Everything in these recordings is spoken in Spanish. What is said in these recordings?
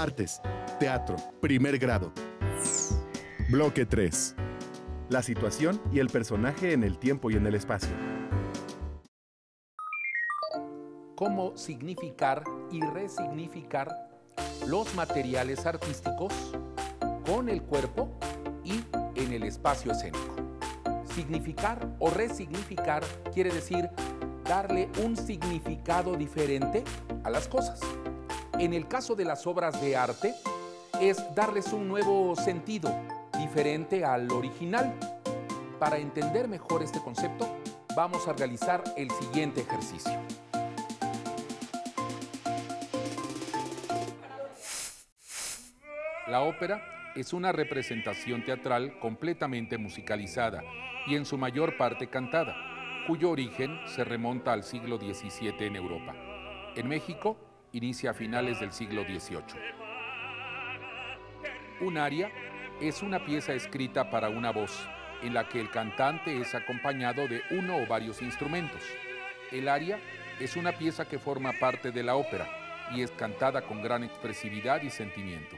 Artes, teatro, primer grado. Bloque 3. La situación y el personaje en el tiempo y en el espacio. Cómo significar y resignificar los materiales artísticos con el cuerpo y en el espacio escénico. Significar o resignificar quiere decir darle un significado diferente a las cosas. En el caso de las obras de arte, es darles un nuevo sentido diferente al original. Para entender mejor este concepto, vamos a realizar el siguiente ejercicio. La ópera es una representación teatral completamente musicalizada y en su mayor parte cantada, cuyo origen se remonta al siglo XVII en Europa. En México, inicia a finales del siglo XVIII. Un aria es una pieza escrita para una voz, en la que el cantante es acompañado de uno o varios instrumentos. El aria es una pieza que forma parte de la ópera y es cantada con gran expresividad y sentimiento.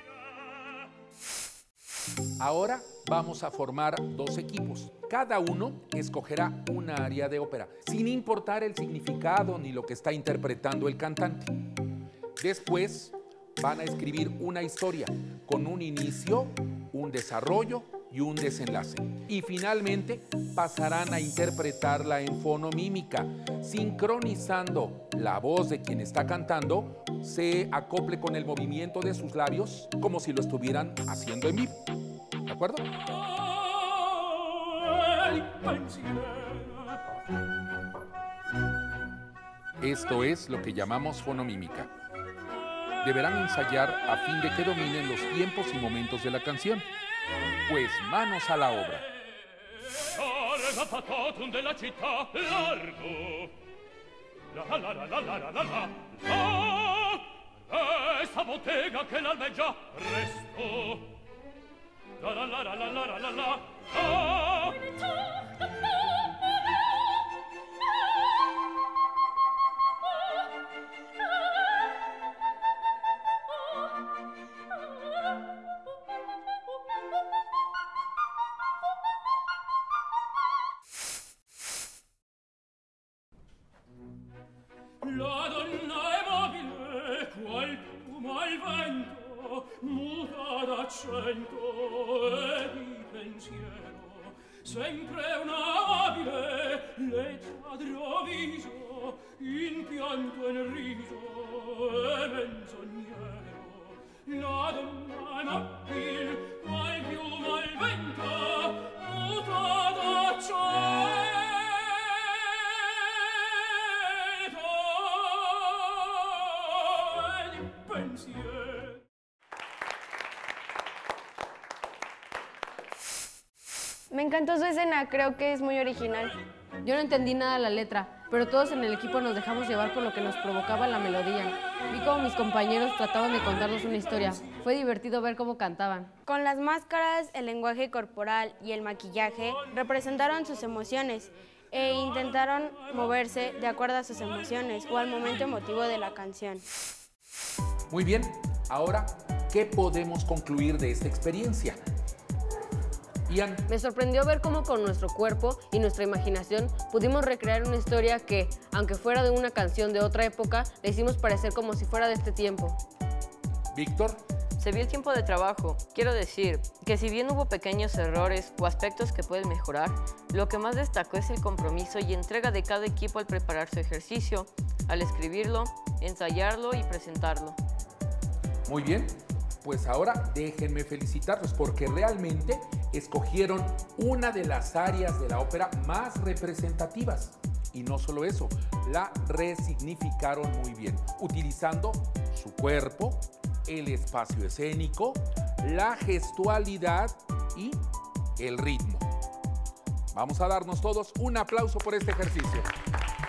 Ahora vamos a formar dos equipos. Cada uno escogerá una aria de ópera, sin importar el significado ni lo que está interpretando el cantante. Después van a escribir una historia con un inicio, un desarrollo y un desenlace. Y finalmente pasarán a interpretarla en fonomímica, sincronizando la voz de quien está cantando, se acople con el movimiento de sus labios, como si lo estuvieran haciendo en vivo. ¿De acuerdo? Esto es lo que llamamos fonomímica. Deberán ensayar a fin de que dominen los tiempos y momentos de la canción. Pues manos a la obra. Esta bottega che l'alveggia presto. La la la la la la la la. La donna è mobile, qual piuma al vento, muta d'accento e di pensiero. Sempre una abile, leggiadro viso, in pianto e in riso e menzognero. La donna è mobile, qual piuma al vento, muta d'accento. Me encantó su escena, creo que es muy original. Yo no entendí nada de la letra, pero todos en el equipo nos dejamos llevar por lo que nos provocaba la melodía. Vi cómo mis compañeros trataban de contarnos una historia. Fue divertido ver cómo cantaban. Con las máscaras, el lenguaje corporal y el maquillaje representaron sus emociones e intentaron moverse de acuerdo a sus emociones o al momento emotivo de la canción. Muy bien, ahora, ¿qué podemos concluir de esta experiencia? Ian. Me sorprendió ver cómo con nuestro cuerpo y nuestra imaginación pudimos recrear una historia que, aunque fuera de una canción de otra época, la hicimos parecer como si fuera de este tiempo. Víctor. Se vio el tiempo de trabajo. Quiero decir que si bien hubo pequeños errores o aspectos que pueden mejorar, lo que más destacó es el compromiso y entrega de cada equipo al preparar su ejercicio, al escribirlo, ensayarlo y presentarlo. Muy bien, pues ahora déjenme felicitarlos porque realmente escogieron una de las áreas de la ópera más representativas. Y no solo eso, la resignificaron muy bien, utilizando su cuerpo, el espacio escénico, la gestualidad y el ritmo. Vamos a darnos todos un aplauso por este ejercicio.